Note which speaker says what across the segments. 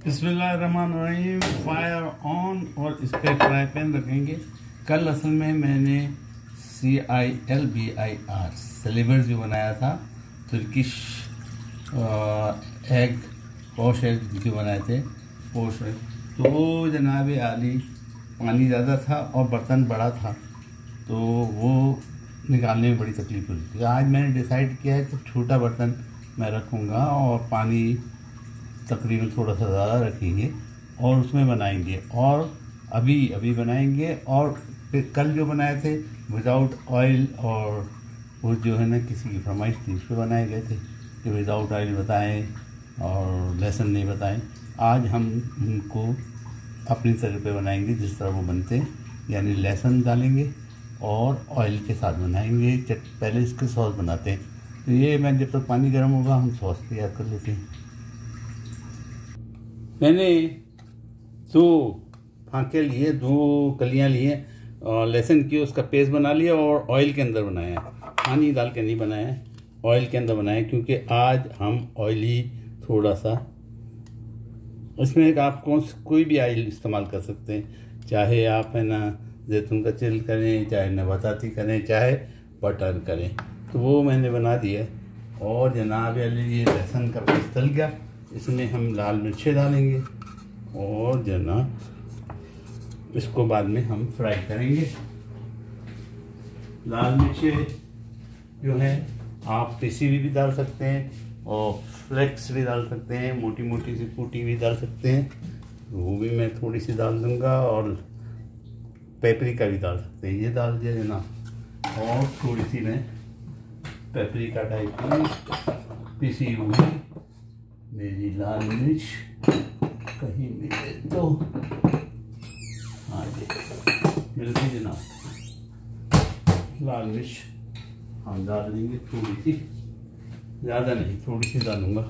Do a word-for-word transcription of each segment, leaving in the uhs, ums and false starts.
Speaker 1: बिस्मिल्लाहिर्रहमानिर्रहीम। Fire on और इस पर फ्राई पैन रखेंगे। कल असल में मैंने C I L B I R सेलिवर जो बनाया था, तुर्किश एग पोश एग जो बनाए थे पोश एग, तो जनाब आली पानी ज़्यादा था और बर्तन बड़ा था, तो वो निकालने में बड़ी तकलीफ हुई थी। आज मैंने डिसाइड किया है कि छोटा बर्तन मैं रखूँगा और पानी तकरीबन थोड़ा सा ज़्यादा रखेंगे और उसमें बनाएंगे। और अभी अभी बनाएंगे और फिर कल जो बनाए थे विदाउट ऑयल, और वो जो है ना किसी की फरमाइश थी उस पर बनाए गए थे कि विदाउट ऑयल बताएं और लहसुन नहीं बताएं। आज हम उनको अपनी तरह पे बनाएंगे जिस तरह वो बनते हैं, यानी लहसुन डालेंगे और ऑयल के साथ बनाएंगे। चट पहले इसके सॉस बनाते हैं, तो ये मैं जब तक पानी गर्म होगा हम सॉस तैयार कर लेते हैं। मैंने दो फांके लिए, दो कलियां लिए और लहसुन की उसका पेस्ट बना लिया और ऑयल के अंदर बनाया है, पानी डाल के नहीं बनाया है, ऑयल के अंदर बनाया है, क्योंकि आज हम ऑयली थोड़ा सा इसमें आप कौन कोई भी ऑयल इस्तेमाल कर सकते हैं, चाहे आप है ना जैतून का तेल करें, चाहे नबाताती करें, चाहे बटर करें। तो वो मैंने बना दिया। और जनाब ये लहसुन का पेस्ट तल गया, इसमें हम लाल मिर्चें डालेंगे और जनाब इसको बाद में हम फ्राई करेंगे। लाल मिर्चें जो है आप पिसी हुई भी डाल सकते हैं और फ्लेक्स भी डाल सकते हैं, मोटी मोटी सी कूटी भी डाल सकते हैं, वो भी मैं थोड़ी सी डाल दूंगा। और पेपरिका भी डाल सकते हैं, ये डाल दिया जनाब। और थोड़ी सी मैं पेपरिका टाइप की पिसी हुई मेरी लाल मिर्च कहीं मिले तो, हाँ जी मिल गई जनाब। लाल मिर्च हम डाल देंगे थोड़ी सी, ज़्यादा नहीं, थोड़ी सी डालूंगा।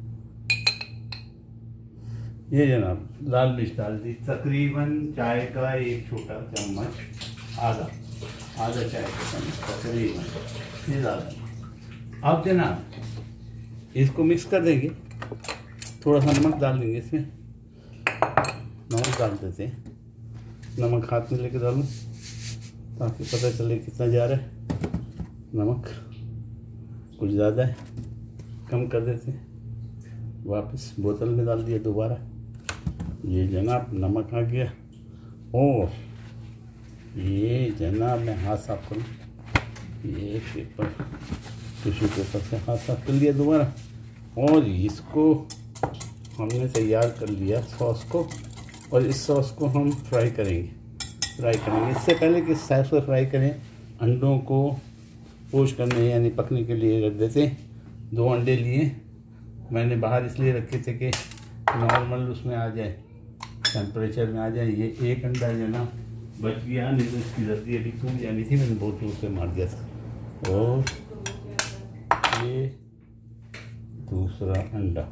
Speaker 1: ये जनाब लाल मिर्च डाल दी, तकरीबन चाय का एक छोटा चम्मच, आधा आधा चाय का चम्मच तकरीबन ये डाल दी। अब जनाब इसको मिक्स कर देंगे, थोड़ा सा नमक डाल देंगे इसमें, नमक डाल देते हैं, नमक हाथ में लेके डालूं ताकि पता चले कितना जा रहा है। नमक कुछ ज़्यादा है, कम कर देते हैं, वापस बोतल में डाल दिया दोबारा। ये जनाब नमक आ गया और ये जनाब मैं हाथ साफ करूँ, ये पेपर टिश्यू पेपर से हाथ साफ कर लिया दोबारा। और इसको हमने तैयार कर लिया सॉस को, और इस सॉस को हम फ्राई करेंगे फ्राई करेंगे इससे पहले कि साइड से फ्राई करें, अंडों को पोच करने यानी पकने के लिए रख देते हैं। दो अंडे लिए मैंने बाहर इसलिए रखे थे कि नॉर्मल उसमें आ जाए, टेम्परेचर में आ जाए। ये एक अंडा जो ना बच गया, नहीं तो इसकी जल्दी अभी टूट जानी थी, मैंने बहुत दूर से मार दिया था। और ये दूसरा अंडा,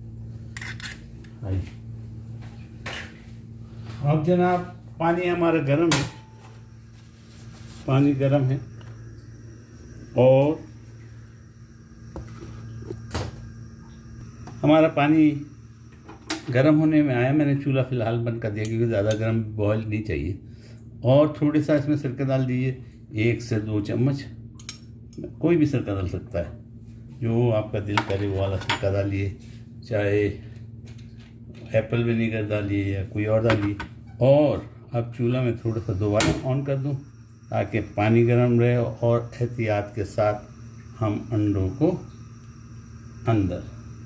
Speaker 1: अब जनाब पानी हमारा गर्म है, पानी गर्म है और हमारा पानी गर्म होने में आया। मैंने चूल्हा फ़िलहाल बंद कर दिया क्योंकि ज़्यादा गर्म बॉयल नहीं चाहिए। और थोड़ी सा इसमें सिरका डाल दीजिए, एक से दो चम्मच, कोई भी सिरका डाल सकता है, जो आपका दिल करे वो वाला सिरका डालिए, चाहे एप्पल विनेगर डालिए या कोई और डालिए। और अब चूल्हा में थोड़ा सा दोबारा ऑन कर दूं ताकि पानी गर्म रहे और एहतियात के साथ हम अंडों को अंदर।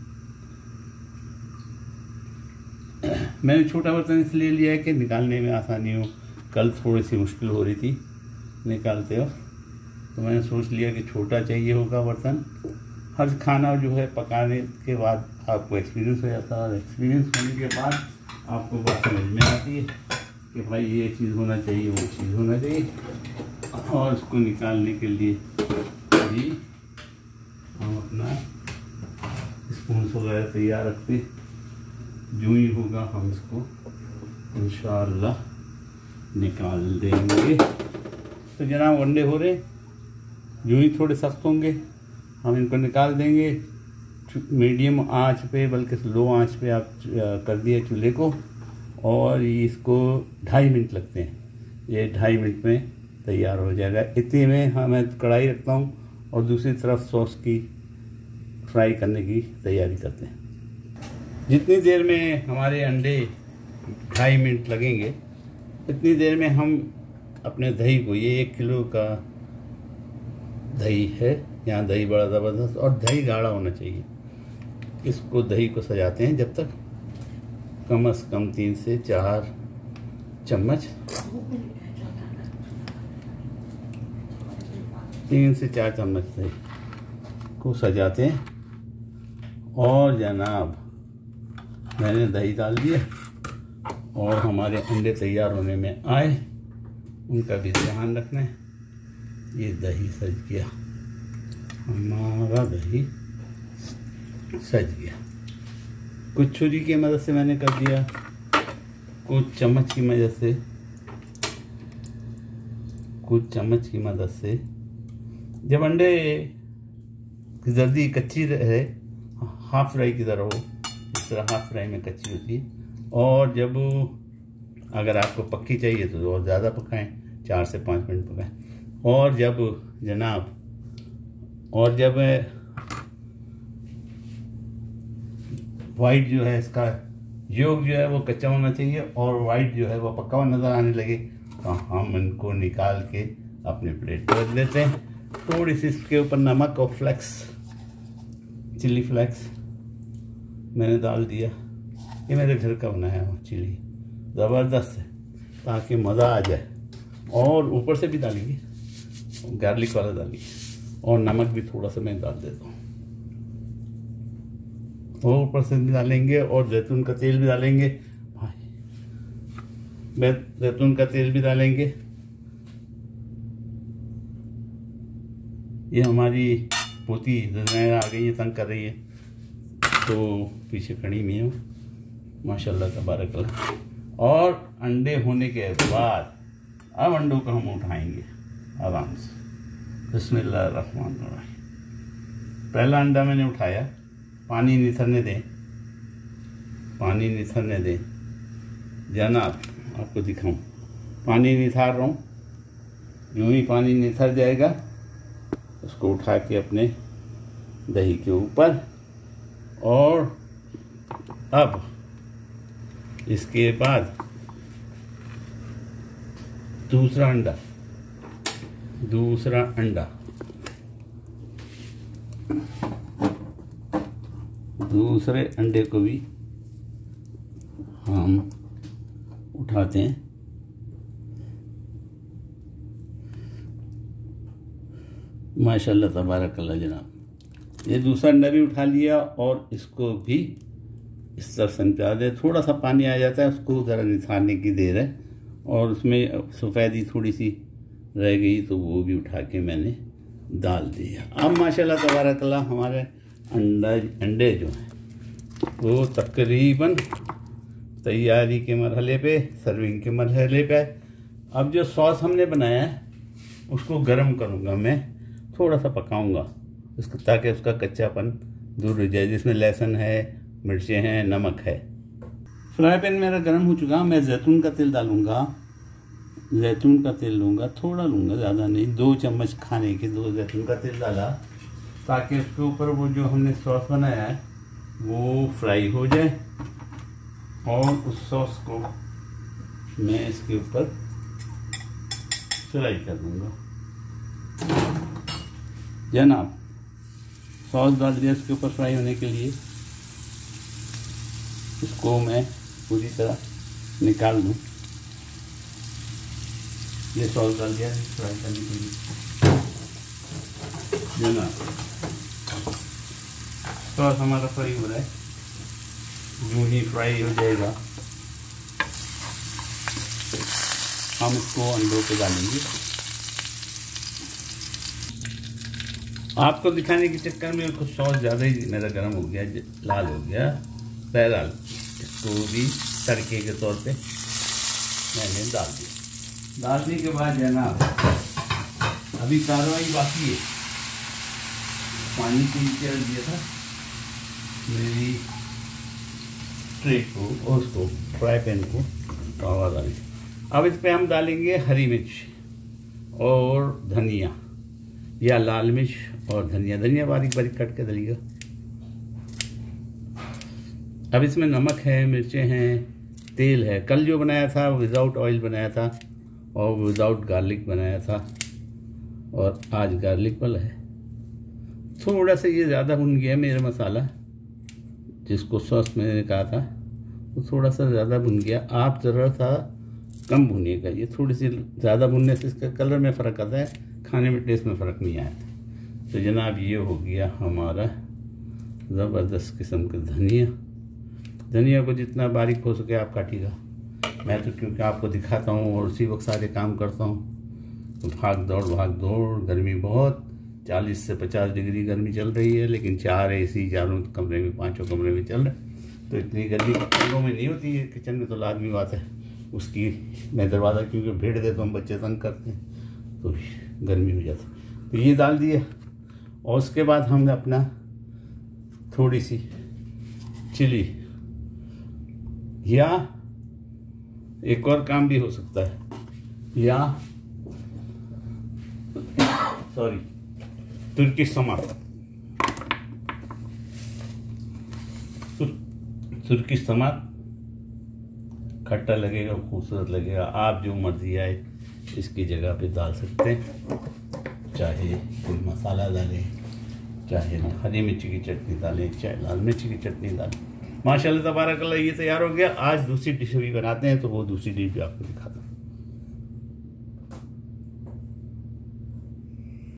Speaker 1: मैंने छोटा बर्तन इसलिए लिया है कि निकालने में आसानी हो, कल थोड़ी सी मुश्किल हो रही थी निकालते हो, तो मैंने सोच लिया कि छोटा चाहिए होगा बर्तन। हर खाना जो है पकाने के बाद आपको एक्सपीरियंस हो जाता है, और एक्सपीरियंस होने के बाद आपको बात समझ में आती है कि भाई ये चीज़ होना चाहिए, वो चीज़ होना चाहिए। और इसको निकालने के लिए भी हम अपना स्पून वगैरह तैयार रखते, जो ही होगा हम इसको इंशाअल्लाह निकाल देंगे। तो जनाब अंडे हो रहे, जो ही थोड़े सख्त होंगे हम इनको निकाल देंगे। मीडियम आंच पे, बल्कि लो आंच पे आप कर दिए चूल्हे को, और इसको ढाई मिनट लगते हैं। ये ढाई मिनट में तैयार हो जाएगा। इतने में हाँ मैं कढ़ाई रखता हूँ और दूसरी तरफ सॉस की फ्राई करने की तैयारी करते हैं। जितनी देर में हमारे अंडे ढाई मिनट लगेंगे, इतनी देर में हम अपने दही को, ये एक किलो का दही है, यहाँ दही बड़ा ज़बरदस्त, और दही गाढ़ा होना चाहिए। इसको दही को सजाते हैं जब तक, कम से कम तीन से चार चम्मच तीन से चार चम्मच दही को सजाते हैं। और जनाब मैंने दही डाल दिया और हमारे अंडे तैयार होने में आए, उनका भी ध्यान रखना है। ये दही सज गया, हमारा दही सज गया। कुछ छुरी की मदद से मैंने कर दिया, कुछ चम्मच की मदद से कुछ चम्मच की मदद से जब अंडे की जल्दी कच्ची रहे, हाफ फ्राई की तरह हो, इस तरह हाफ फ्राई में कच्ची होती है। और जब अगर आपको पक्की चाहिए तो और ज़्यादा पकाएं, चार से पाँच मिनट पकाएं। और जब जनाब और जब वाइट जो है, इसका योग जो है वो कच्चा होना चाहिए और वाइट जो है वो पका हुआ नज़र आने लगे, तो हम इनको निकाल के अपने प्लेट पर रख लेते हैं। थोड़ी सी इसके ऊपर नमक और फ्लेक्स, चिली फ्लेक्स मैंने डाल दिया। ये मेरे घर का बनाया हुआ चिली, ज़बरदस्त है, ताकि मज़ा आ जाए। और ऊपर से भी डालेंगे, गार्लिक वाला डालेंगे, और नमक भी थोड़ा सा मैं डाल देता हूँ, और ऊपर से भी डालेंगे, और जैतून का तेल भी डालेंगे भाई, जैतून का तेल भी डालेंगे। ये हमारी पोती ज़नाया आ गई है, तंग कर रही है, तो पीछे खड़ी में हूँ, माशाल्लाह तबारकल्लाह। और अंडे होने के बाद अब अंडों को हम उठाएंगे आराम से। बिस्मिल्लाहिर्रहमानिर्रहीम। पहला अंडा मैंने उठाया, पानी निथरने दें, पानी निथरने दें जनाब, आपको दिखाऊं, पानी निथार रहा हूँ। यूँ ही पानी निथर जाएगा, उसको उठा के अपने दही के ऊपर, और अब इसके बाद दूसरा अंडा दूसरा अंडा दूसरे अंडे को भी हम उठाते हैं। माशाल्लाह तबारकल्लाह जनाब। ये दूसरा अंडा भी उठा लिया और इसको भी इस तरह से निकाल दे। थोड़ा सा पानी आ जाता है, उसको ज़रा निथारने की देर है, और उसमें सफ़ेदी थोड़ी सी रह गई तो वो भी उठा के मैंने डाल दिया। अब माशाल्लाह तबारकल्लाह हमारे अंडा अंडे जो हैं वो तकरीबन तैयारी के मरहले पे, सर्विंग के मरहले पे। अब जो सॉस हमने बनाया है उसको गर्म करूँगा मैं, थोड़ा सा पकाऊँगा उसको, ताकि उसका कच्चापन दूर हो जाए, जिसमें लहसुन है, मिर्चें हैं, नमक है। फ्राई पैन मेरा गर्म हो चुका, मैं जैतून का तेल डालूँगा। जैतून का तेल लूँगा, थोड़ा लूँगा, ज़्यादा नहीं, दो चम्मच खाने के दो जैतून का तेल डाला, ताकि उसके ऊपर वो जो हमने सॉस बनाया है वो फ्राई हो जाए। और उस सॉस को मैं इसके ऊपर फ्राई कर दूँगा जनाब। सॉस डाल दिया इसके ऊपर फ्राई होने के लिए, इसको मैं पूरी तरह निकाल दूँ। ये सॉस डाल दिया फ्राई करने के लिए जनाब। सॉस हमारा फ्राई हो रहा है, यूँ ही फ्राई हो जाएगा, हम इसको अंडों पे डालेंगे। आपको दिखाने के चक्कर में कुछ सॉस ज़्यादा ही मेरा गर्म हो गया, लाल हो गया। बहरहाल इसको भी तड़के के तौर पे मैंने डाल दिया। डालने के बाद जनाब अभी कार्रवाई बाकी है। पानी के नीचे रख दिया था, मेरी ट्रे को और उसको फ्राई पैन को तवा डालें। अब इस पे हम डालेंगे हरी मिर्च और धनिया या लाल मिर्च और धनिया धनिया बारीक बारीक काट के डालिएगा। अब इसमें नमक है, मिर्चें हैं, तेल है। कल जो बनाया था विदाउट ऑयल बनाया था और विदाउट गार्लिक बनाया था और आज गार्लिक वाला है। थोड़ा सा ये ज़्यादा भुन गया मेरा मसाला, जिसको सॉस मैंने कहा था वो थोड़ा सा ज़्यादा भुन गया। आप ज़रा सा कम भुनिएगा, ये थोड़ी सी ज़्यादा भुनने से इसका कलर में फ़र्क आता है, खाने में टेस्ट में फ़र्क नहीं आया। तो जनाब ये हो गया हमारा ज़बरदस्त किस्म का धनिया। धनिया को जितना बारीक हो सके आप काटिएगा। मैं तो क्योंकि आपको दिखाता हूँ और उसी वक्त सारे काम करता हूँ, तो भाग दौड़ भाग दौड़, गर्मी बहुत, चालीस से पचास डिग्री गर्मी चल रही है, लेकिन चार एसी चारों कमरे में, पांचों कमरे में चल रहे, तो इतनी गर्मी कमरों में नहीं होती है, किचन में तो लाजमी बात है उसकी। मैं दरवाज़ा क्योंकि भेड़ देता तो हूँ, बच्चे तंग करते हैं तो गर्मी हो जाती। तो ये डाल दिया और उसके बाद हमने अपना थोड़ी सी चिली, या एक और काम भी हो सकता है, या सॉरी तुर्किश टमाटर, तुर्किश टमाटर खट्टा लगेगा, खूबसूरत लगेगा। आप जो मर्जी आए इसकी जगह पे डाल सकते हैं, चाहे कोई मसाला डालें, चाहे हरी मिर्ची की चटनी डालें, चाहे लाल मिर्ची की चटनी डालें। माशाल्लाह तबारकल्लाह ये तैयार हो गया। आज दूसरी डिश भी बनाते हैं, तो वो दूसरी डिश भी आपको दिखाता हूँ।